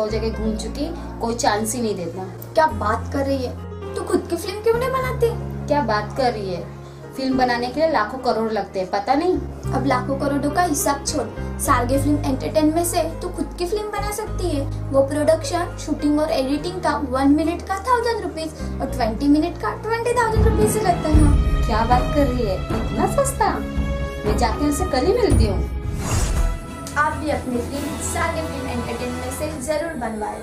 100 जगह घूम चुकी, कोई चांस ही नहीं देता। क्या बात कर रही है? तू खुद की फिल्म क्यों नहीं बनाती? क्या बात कर रही है? फिल्म बनाने के लिए लाखों करोड़ लगते हैं, पता नहीं? अब लाखों करोड़ों का हिसाब छोड़, सार्गे फिल्म एंटरटेनमेंट से तू खुद की फिल्म बना सकती है। वो प्रोडक्शन, शूटिंग और एडिटिंग का 1 मिनट का 1000 रुपीज और 20 मिनट का 20,000 रुपीज से लगता है। क्या बात कर रही है? इतना सस्ता? मैं जाके उनसे कल ही मिलती हूँ। आप भी अपनी फिल्म सार्गे फिल्म एंटरटेनमेंट से जरूर बनवाए।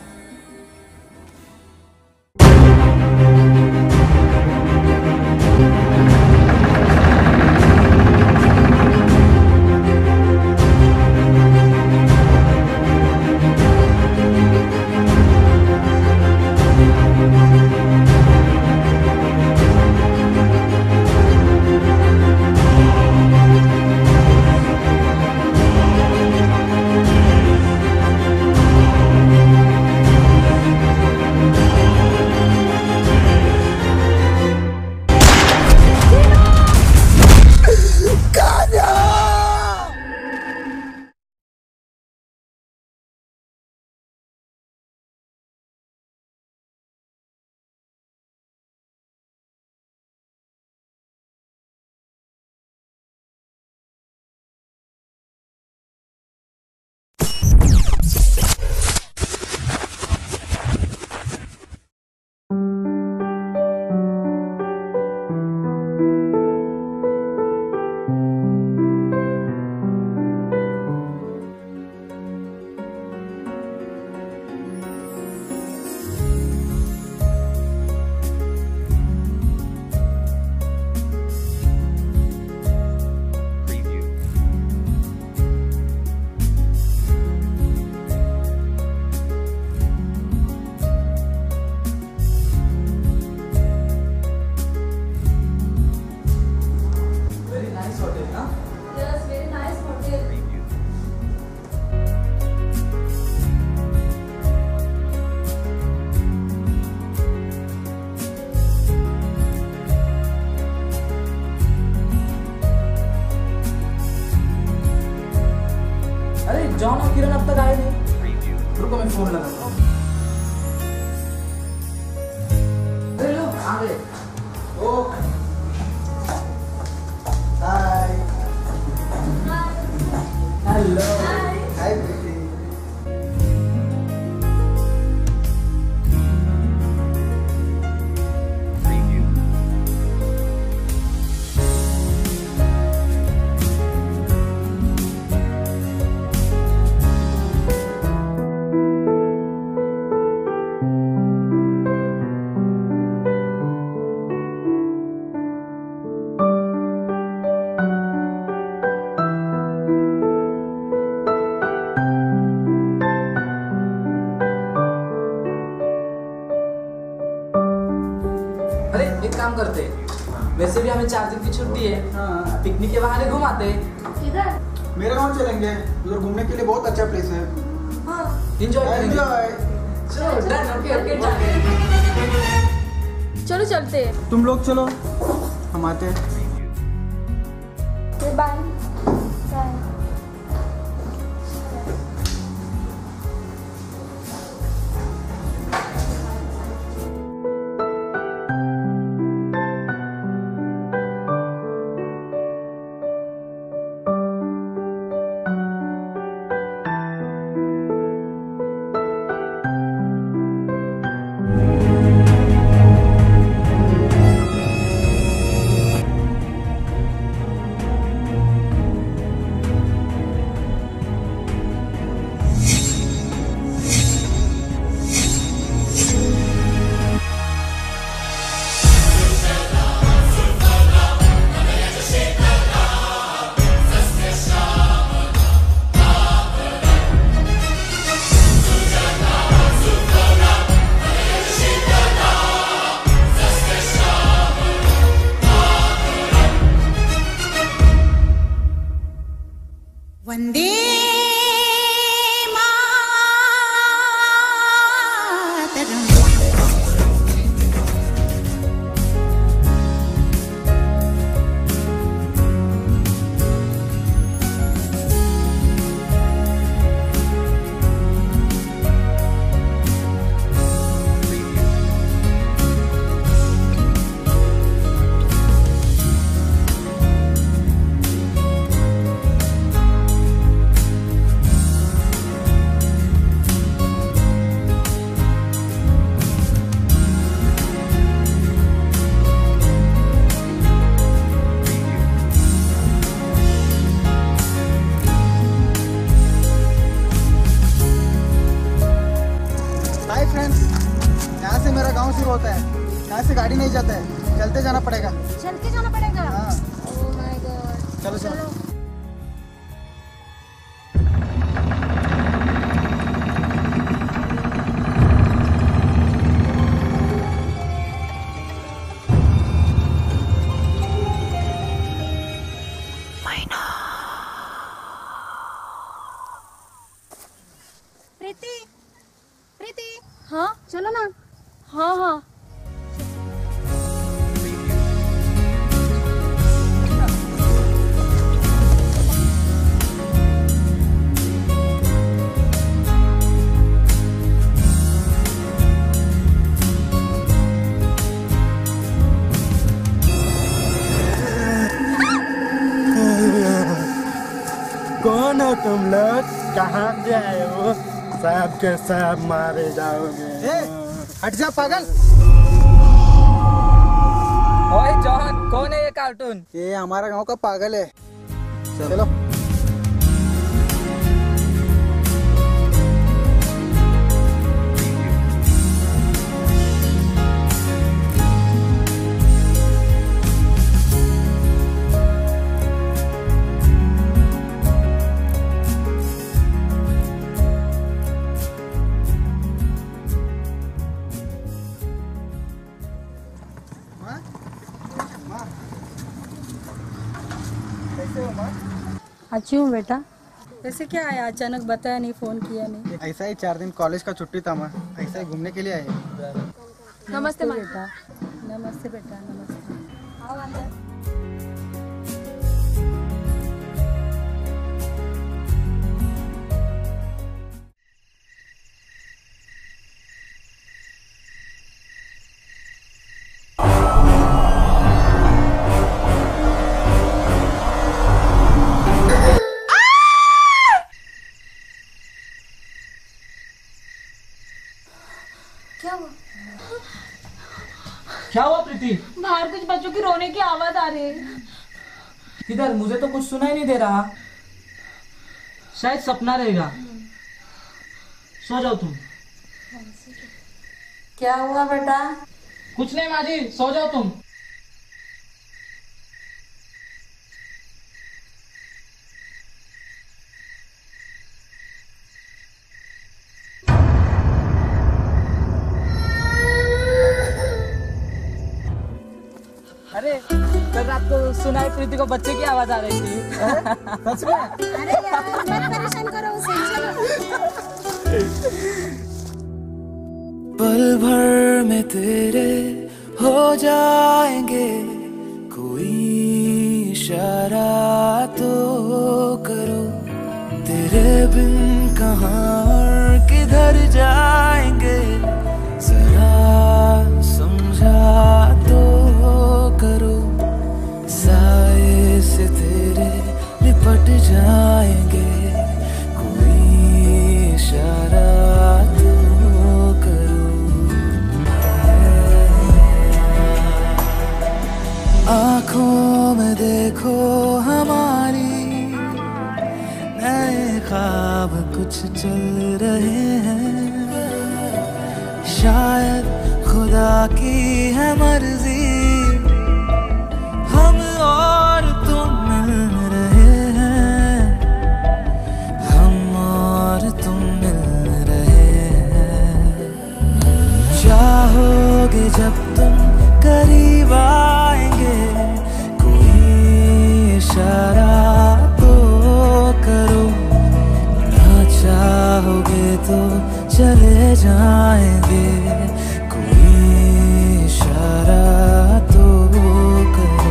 जॉन और किरण अब तक आए नहीं। रुको मैं फोन लगाता हूँ। अरे लो आ गए। Okay hi. हेलो हाय बेटी। अरे एक काम करते, वैसे भी हमें 4 दिन की छुट्टी है। हाँ। पिकनिक के बहाने घुमाते। किधर? मेरे गांव चलेंगे, उधर घूमने के लिए बहुत अच्छा प्लेस है। हाँ। एंजॉय करेंगे। चलो डन। ओके चलो चलते हैं। तुम लोग चलो, हम आते हैं। बाय। वंदे यहाँ से मेरा गांव शुरू होता है, यहाँ से गाड़ी नहीं जाता है, चलते जाना पड़ेगा। चल के जाना पड़ेगा। हाँ ओह माय गॉड। चलो चलो। प्रीति, प्रीति, हाँ चलो ना। हाँ हाँ। कौन हो तुम लोग? कहाँ से आए हो? सब के सब मारे जाओगे। ए, हट जा पागल। ओए जॉन, कौन है ये कार्टून? ये हमारा गांव का पागल है। चलो। अच्छी हूँ बेटा। वैसे क्या आया अचानक, बताया नहीं, फोन किया नहीं। ऐसा ही 4 दिन कॉलेज का छुट्टी था माँ, ऐसा ही घूमने के लिए आए। नमस्ते बेटा। नमस्ते बेटा, नमस्ते। आओ अंदर। क्या हुआ? क्या हुआ प्रीति? बाहर कुछ बच्चों की रोने की आवाज आ रही है। किधर? मुझे तो कुछ सुनाई नहीं दे रहा। शायद सपना रहेगा। सो जाओ तुम। क्या हुआ बेटा? कुछ नहीं माँ जी, सो जाओ तुम। अरे कल रात को सुना है प्रीति को बच्चे की आवाज आ रही थी। सच में? अरे यार मत परेशान करो उसे, चलो। पल भर में तेरे हो जाएंगे, कोई इशारा तो करो। तेरे बिन कहाँ और किधर जाएंगे, जरा समझा तो करो। साए से तेरे लिपट जाएंगे, कोई इशारा तो करो। आँखों में देखो हमारी, नए ख्वाब कुछ चल रहे हैं। शायद खुदा की है मर्जी, हम और तुम मिल रहे हैं। हम और तुम मिल रहे हैं। चाहोगे जब तुम करीब आएंगे, कोई इशारा तो करो। ना चाहोगे तो चले जाएंगे, कोई इशारा तो करो।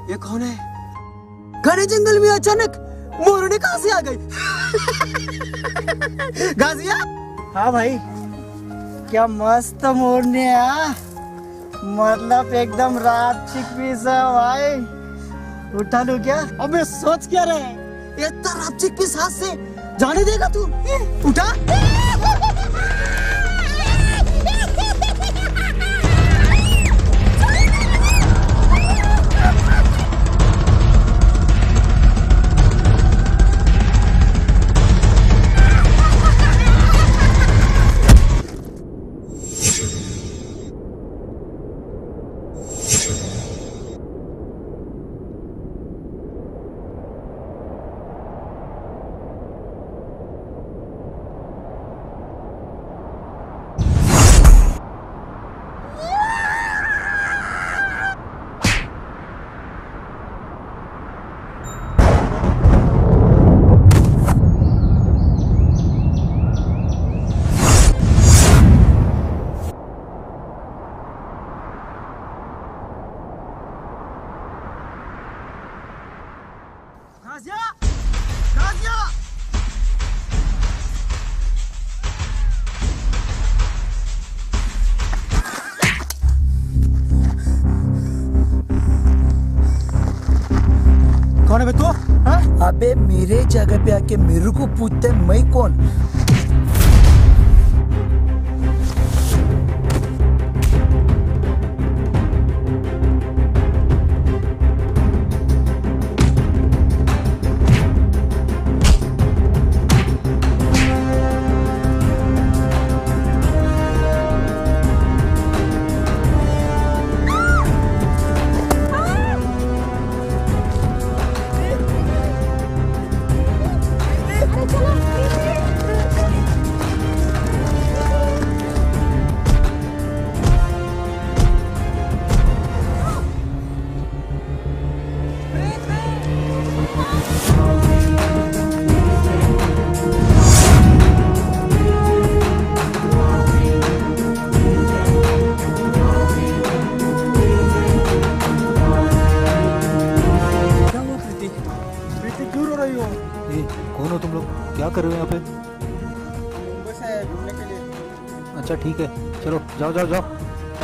ये कौन है? घने जंगल में अचानक मोरनी कहां से आ गई? गाजिया? हाँ भाई, क्या मस्त मोरनी है, मतलब एकदम रात चिकपीस है भाई। उठा लू क्या? अबे सोच क्या रहे, इतना रात चिकपीस हाथ से जाने देगा तू? उठा। गाजिया! गाजिया! कौन है बे तू? हाँ? अबे मेरे जगह पे आके मेरे को पूछते मैं कौन? कौन हो तुम लोग? क्या कर रहे हो यहाँ पे? मुंबई से आए घूमने के लिए। अच्छा ठीक है, चलो जाओ जाओ जाओ।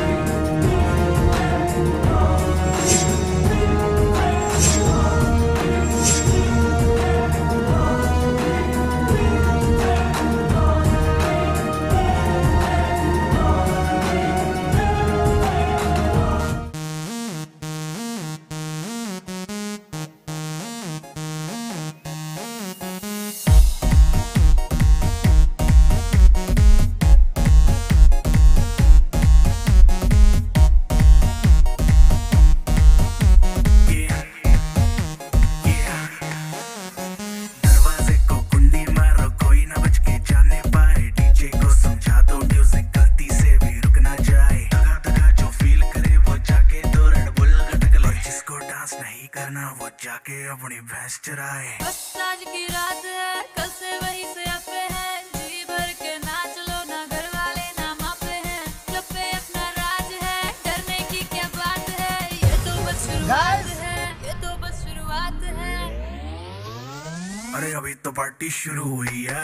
वो जाके अपनी भैंस चराए। बस आज की रात है, कल से वही से अपे हैं, जी भर के नाच लो ना, घर वाले ना मापे हैं, क्लब पे अपना राज है, डरने की क्या बात है, ये तो बस शुरुआत है, ये तो बस शुरुआत है। अरे अभी तो पार्टी शुरू हुई है।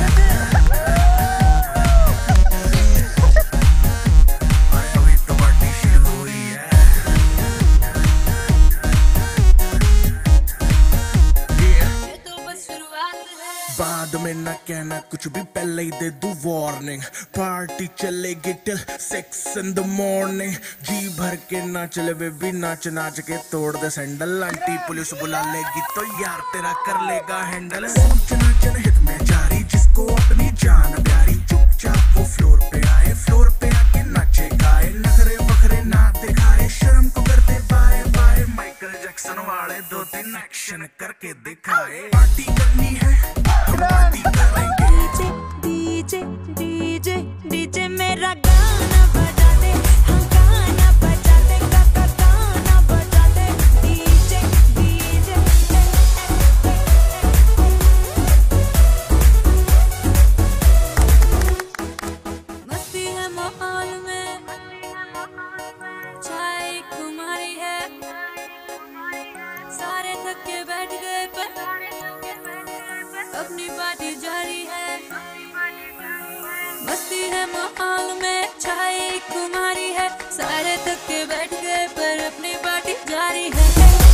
बाद में ना कहना कुछ भी, पहले ही दे दूं वार्निंग। पार्टी चलेगी टिल 6 in the morning। जी भर के नाच ले बेबी, नाच नाच के तोड़ दे सैंडल। आंटी पुलिस बुला लेगी तो यार तेरा कर लेगा हैंडल। सोचना जनहित में जारी, जिसको अपनी जान प्यारी, चुपचाप वो फ्लोर पे आए, फ्लोर पे आके नाचे गाए, नखरे बखरे ना दिखाए, शर्म को कर दे बाय बाय। माइकल जैक्सन वाले 2-3 एक्शन करके दिखाए। पार्टी करनी है, पार्टी करेंगे। डीजे डीजे डीजे मेरा गाना बजा दे, हम गाना बजा दे, गाना बजा दे। डीजे डीजे मस्ती है माहौल में, चाय कुमारी है, सारे थक के बैठ गए पर अपनी पार्टी जारी है। मस्ती है माहौल में छाई कुमारी है, सारे थक के बैठ गए पर अपनी पार्टी जारी है।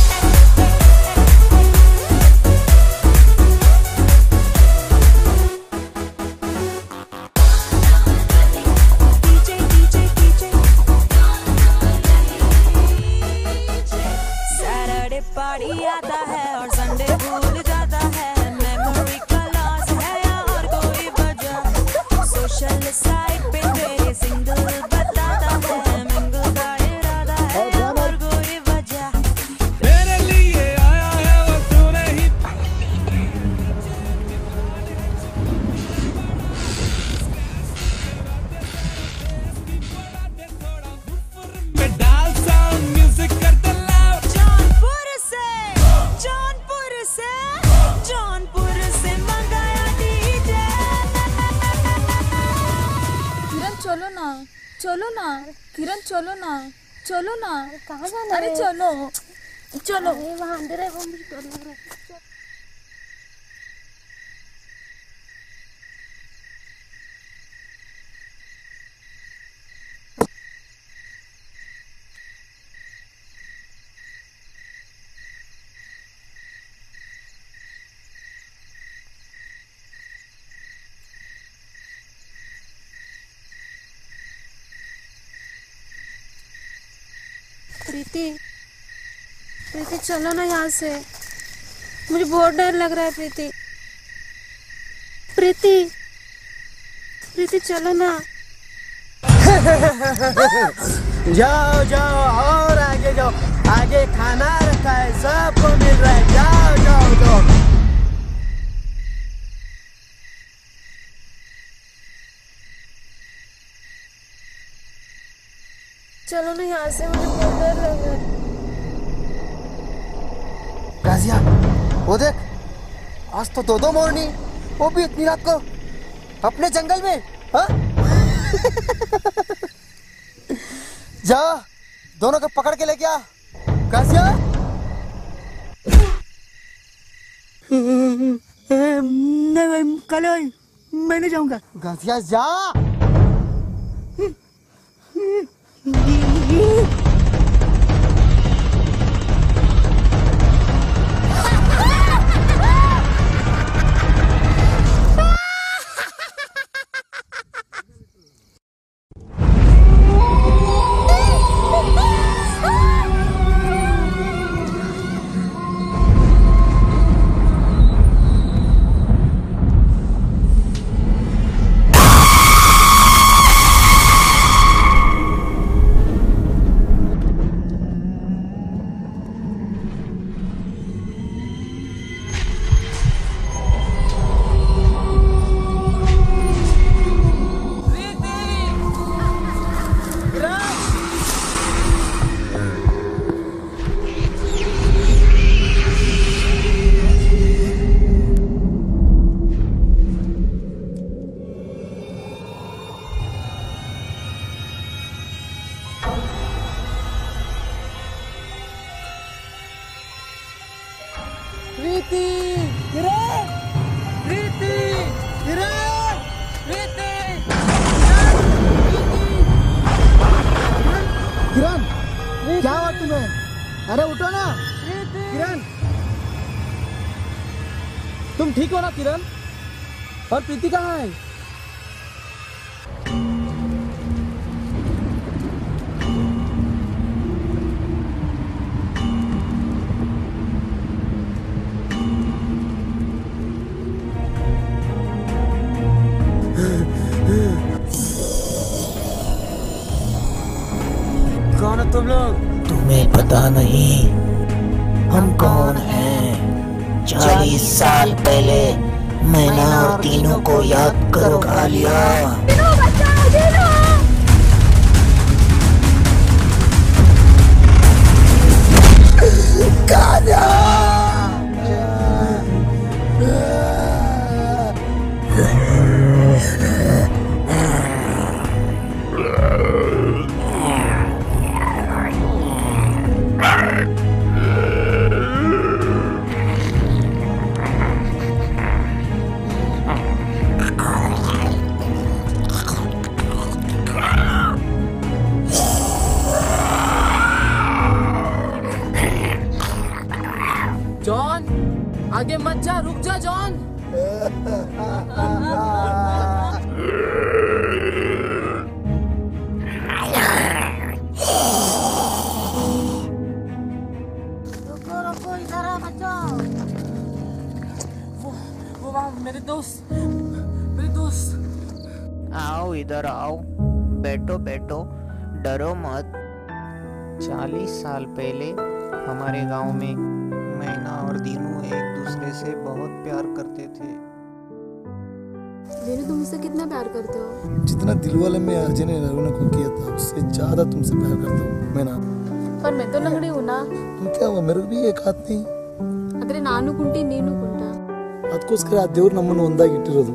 पार्टी आता है और संडे भूल जाता है, मेमोरी का लॉस है या और कोई वजह। सोशल साइट पे तेरे सिंगल बताता है, मिंगल का इरादा है या और कोई वजह। तेरे लिए आया है वो तूने ही में डाल साउंड म्यूजिक कर दे लाउड। जौनपुर से मंगाया डीजे। किरण चलो ना, चलो ना किरण, चलो ना, चलो ना। कहाँ जाना? अरे चलो चलो। वहाँ अंदर है, वो मुझे डर लग रहा है। प्रीति, प्रीति चलो ना यहाँ से, मुझे बहुत डर लग रहा है। प्रीति, प्रीति, प्रीति चलो ना। जाओ जाओ और आगे जाओ, आगे खाना रखा है, सबको मिल रहा है। जाओ जाओ जाओ। चलो ना यहाँ से, मुझे बहुत डर लग रहा है। गाजिया, वो देख, आज तो दो मोरनी, वो भी इतनी रात को अपने जंगल में। हाँ? जा, दोनों को पकड़ के लेके आ। गाजिया, नहीं कल मैं नहीं जाऊंगा। गाजिया जा। क्या हुआ तुम्हें? अरे उठो ना किरण। तुम ठीक हो ना किरण? और प्रीति कहाँ है? कौन हो तुम लोग? तुम्हें पता नहीं हम कौन हैं? 40 साल पहले मैंने और तीनों को याद करो कालिया। जॉन आगे मत जा, रुक जा जॉन। रुको रुको, इधर आओ बच्चों। वो वहाँ मेरे दोस्त। आओ इधर आओ, बैठो बैठो, डरो मत। 40 साल पहले हमारे गांव में मैना और दीनू एक दूसरे से बहुत प्यार करते थे। दीनू, तुम मुझसे कितना प्यार करते हो? जितना दिलवाले में अजय ने रघुना को किया था उससे ज्यादा तुमसे प्यार करता हूँ मैं ना। पर मैं तो लंगड़ी हूँ ना। तुम क्या हुआ, मेरे को भी एक हाथ नहीं। आದ್ರೆ ನಾನು ಕುಂಟಿ ನೀನು ಕುಂಟ. ಅದಕ್ಕೋಸ್ಕರ ಆ ದೇವ್ರು ನಮ್ಮನ್ನು ಒಂದಾಗಿ ಇಟ್ಟಿರೋದು.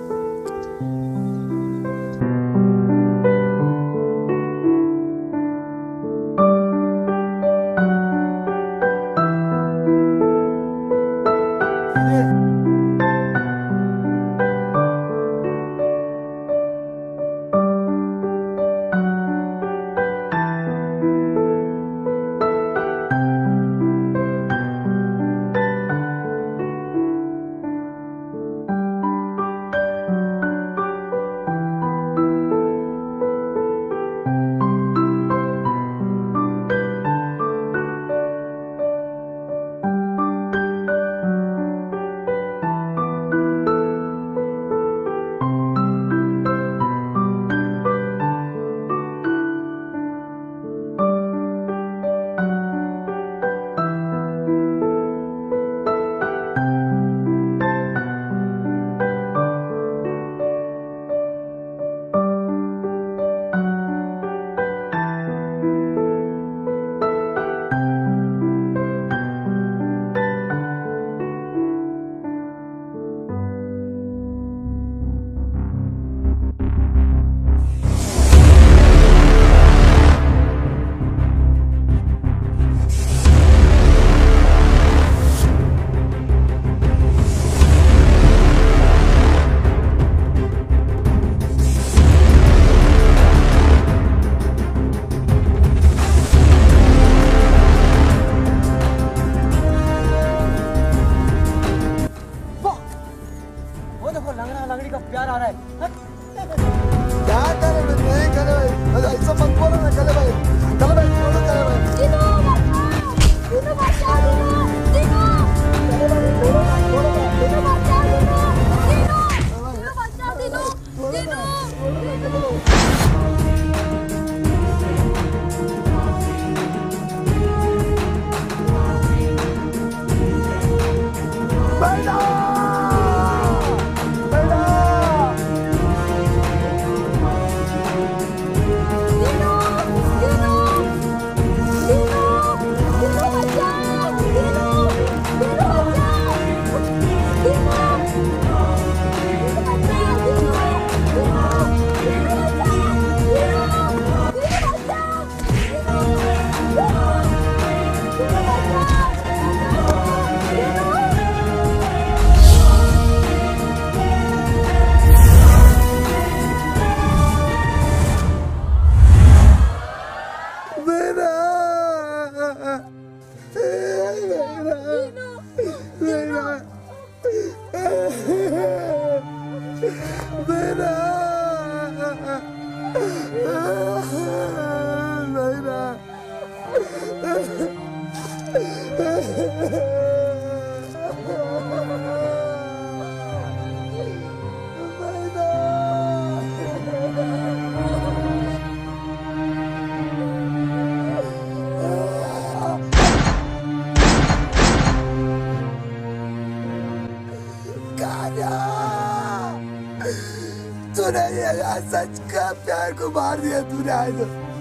तूने ये सच का प्यार को मार दिया तूने आज,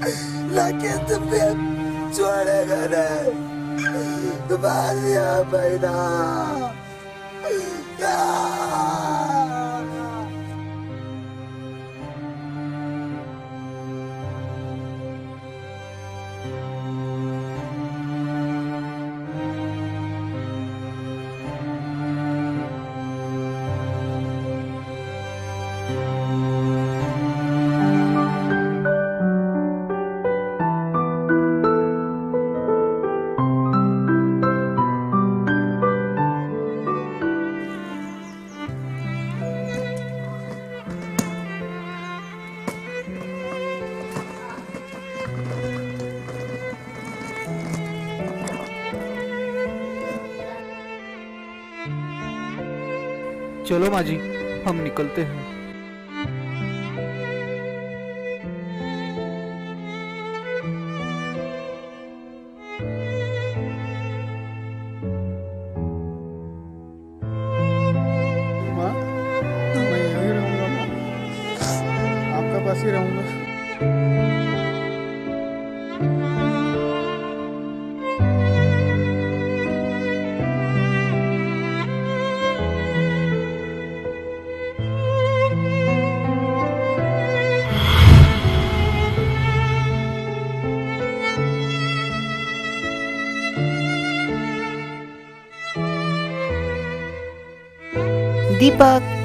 लेकिन तुम भी छोड़ेगा नहीं, मार दिया मैना। चलो माँ जी, हम निकलते हैं। माँ, मैं यहीं रहूंगा माँ, आपके पास ही रहूंगा। दीपक